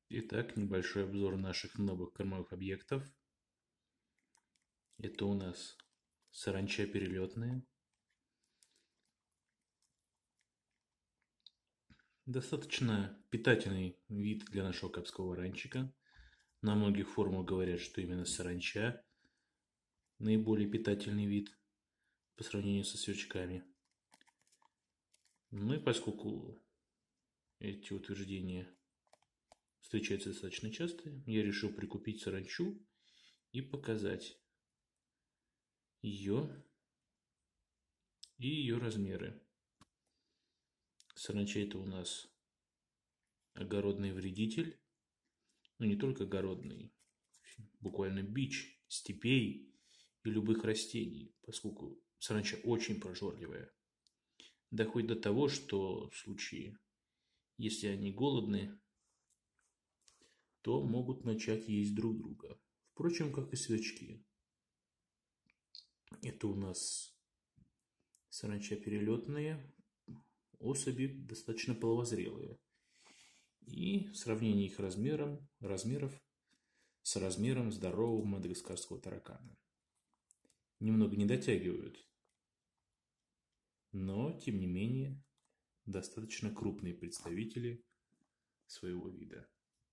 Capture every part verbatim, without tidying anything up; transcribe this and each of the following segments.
Итак, небольшой обзор наших новых кормовых объектов. Это у нас саранча перелетная. Достаточно питательный вид для нашего капского варанчика. На многих форумах говорят, что именно саранча наиболее питательный вид по сравнению со сверчками. Ну и поскольку эти утверждения встречаются достаточно часто, я решил прикупить саранчу и показать ее и ее размеры. Саранча — это у нас огородный вредитель, но не только огородный, буквально бич степей и любых растений, поскольку саранча очень прожорливая. Доходит до того, что в случае, если они голодны, то могут начать есть друг друга. Впрочем, как и сверчки. Это у нас саранча перелетные, особи достаточно половозрелые. И сравнение их размером, размеров с размером здорового мадагаскарского таракана. Немного не дотягивают, но, тем не менее, достаточно крупные представители своего вида.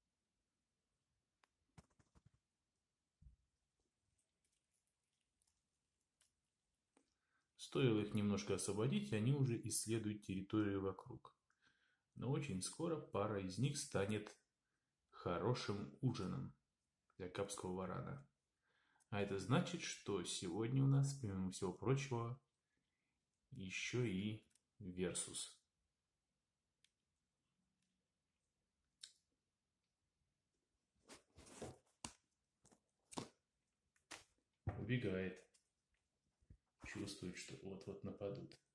Стоило их немножко освободить, и они уже исследуют территорию вокруг. Но очень скоро пара из них станет хорошим ужином для капского варана. А это значит, что сегодня у нас, помимо всего прочего, еще и версус. Убегает. Чувствует, что вот-вот нападут.